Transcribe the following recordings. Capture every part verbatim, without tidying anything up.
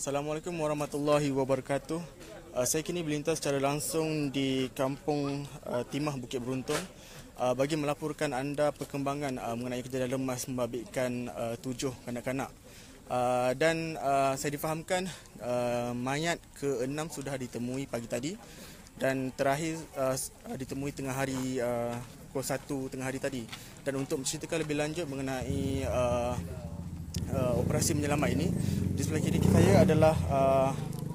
Assalamualaikum warahmatullahi wabarakatuh. Uh, saya kini berlintas secara langsung di kampung uh, Timah Bukit Beruntung uh, bagi melaporkan anda perkembangan uh, mengenai kejadian lemas membabitkan uh, tujuh kanak-kanak. Uh, dan uh, saya difahamkan uh, mayat keenam sudah ditemui pagi tadi dan terakhir uh, ditemui tengah hari uh, pukul satu tengah hari tadi. Dan untuk menceritakan lebih lanjut mengenai uh, Uh, operasi menyelamat ini, di sebelah kiri saya adalah uh,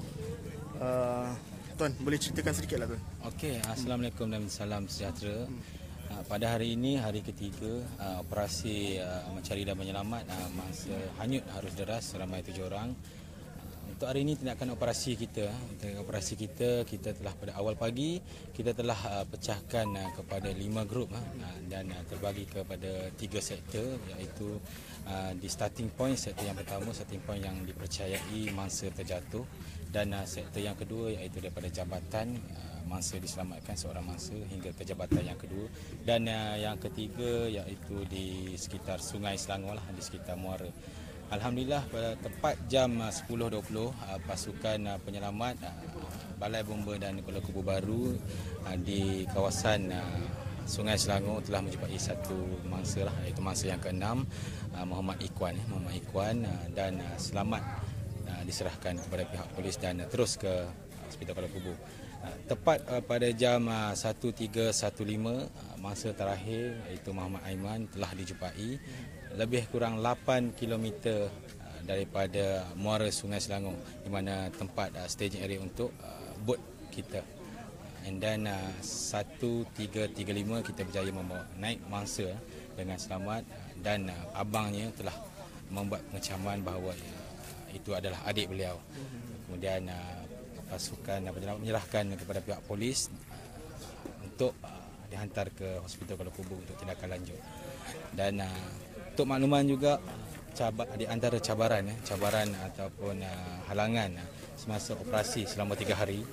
uh, Tuan, boleh ceritakan sedikit lah Tuan? Okey, Assalamualaikum dan salam sejahtera. hmm. uh, Pada hari ini, hari ketiga uh, operasi uh, mencari dan menyelamat uh, mangsa hanyut arus deras ramai tujuh orang. uh, Untuk hari ini tindakan operasi kita tindakan operasi kita kita telah pada awal pagi kita telah uh, pecahkan uh, kepada lima grup uh, dan uh, terbagi kepada tiga sektor, iaitu Uh, di starting point, sektor yang pertama, starting point yang dipercayai mangsa terjatuh, dan uh, sektor yang kedua iaitu daripada jabatan uh, mangsa diselamatkan seorang mangsa hingga ke jabatan yang kedua, dan uh, yang ketiga iaitu di sekitar Sungai Selangor lah, di sekitar Muara. Alhamdulillah pada tepat jam uh, sepuluh dua puluh uh, pasukan uh, penyelamat uh, Balai Bomba dan Kuala Kubu Baru uh, di kawasan uh, Sungai Selangor telah menjumpai satu mangsa lah, iaitu mangsa yang keenam, Muhammad Ikhwan Muhammad Ikhwan dan selamat diserahkan kepada pihak polis dan terus ke Hospital Kuala Kubu. Tepat pada jam satu tiga satu lima mangsa terakhir, iaitu Muhammad Aiman, telah dijumpai lebih kurang lapan kilometer daripada muara Sungai Selangor, di mana tempat staging area untuk bot kita. And then uh, satu tiga tiga lima kita berjaya membawa naik mangsa dengan selamat, dan uh, abangnya telah membuat pengecaman bahawa uh, itu adalah adik beliau. Kemudian uh, pasukan uh, menyerahkan kepada pihak polis uh, untuk uh, dihantar ke Hospital Kuala Kubu untuk tindakan lanjut. Dan uh, untuk makluman juga, cabar, di antara cabaran uh, cabaran ataupun uh, halangan uh, semasa operasi selama tiga hari,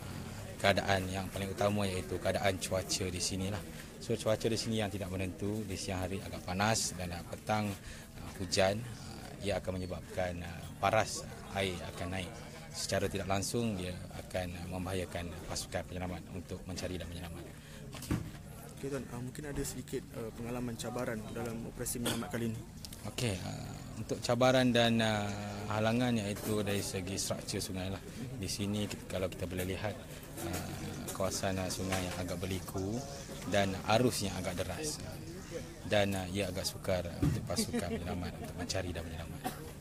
keadaan yang paling utama iaitu keadaan cuaca di sini lah. So cuaca di sini yang tidak menentu, di siang hari agak panas dan uh, petang uh, hujan. Uh, ia akan menyebabkan uh, paras uh, air akan naik. Secara tidak langsung dia akan uh, membahayakan pasukan penyelamat untuk mencari dan menyelamat. Okey Tuan, uh, mungkin ada sedikit uh, pengalaman cabaran dalam operasi menyelamat kali ini. Okey, uh, untuk cabaran dan uh, halangan iaitu dari segi struktur sungai lah. Di sini kalau kita boleh lihat uh, kawasan uh, sungai yang agak berliku dan arus yang agak deras, uh, dan uh, ia agak sukar uh, untuk pasukan penyelamat untuk mencari dan menyelamat.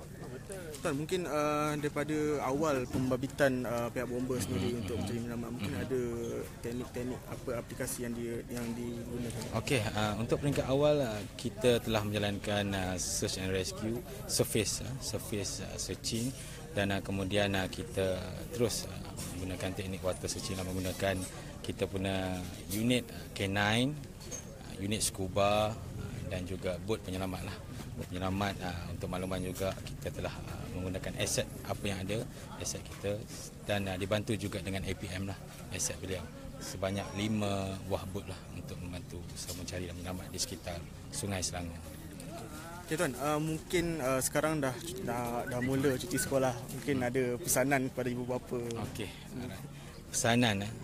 Tuan, mungkin uh, daripada awal pembabitan uh, pihak bomba sendiri hmm. untuk mencari menyelamat, mungkin hmm. ada teknik-teknik apa aplikasi yang di, yang digunakan? Okey, uh, untuk peringkat awal uh, kita telah menjalankan uh, search and rescue, surface uh, surface uh, searching, dan uh, kemudian uh, kita terus uh, menggunakan teknik water searching dan menggunakan kita punya unit uh, K sembilan, uh, unit scuba, uh, dan juga bot penyelamat lah. Bot penyelamat, uh, untuk makluman juga kita telah uh, menggunakan aset apa yang ada, aset kita, dan uh, dibantu juga dengan A P M lah, aset beliau. Sebanyak lima buah bot lah untuk membantu usaha mencari dan menyelamat di sekitar Sungai Selangor. Okay, Tuan, uh, mungkin uh, sekarang dah, dah dah mula cuti sekolah. Mungkin ada pesanan kepada ibu bapa. Okey, pesanan eh.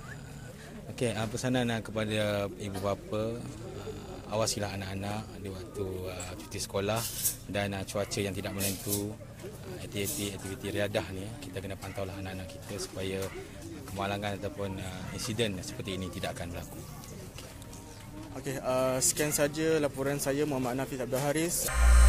Okey, uh, pesanan uh, kepada ibu bapa, uh, awasilah anak-anak di waktu uh, cuti sekolah dan uh, cuaca yang tidak menentu. Uh, aktiviti-aktiviti riadah ni, kita kena pantaulah anak-anak kita supaya kemalangan ataupun uh, insiden seperti ini tidak akan berlaku. Okey, uh, sekian saja laporan saya, Muhammad Nafiz Abdul Haris.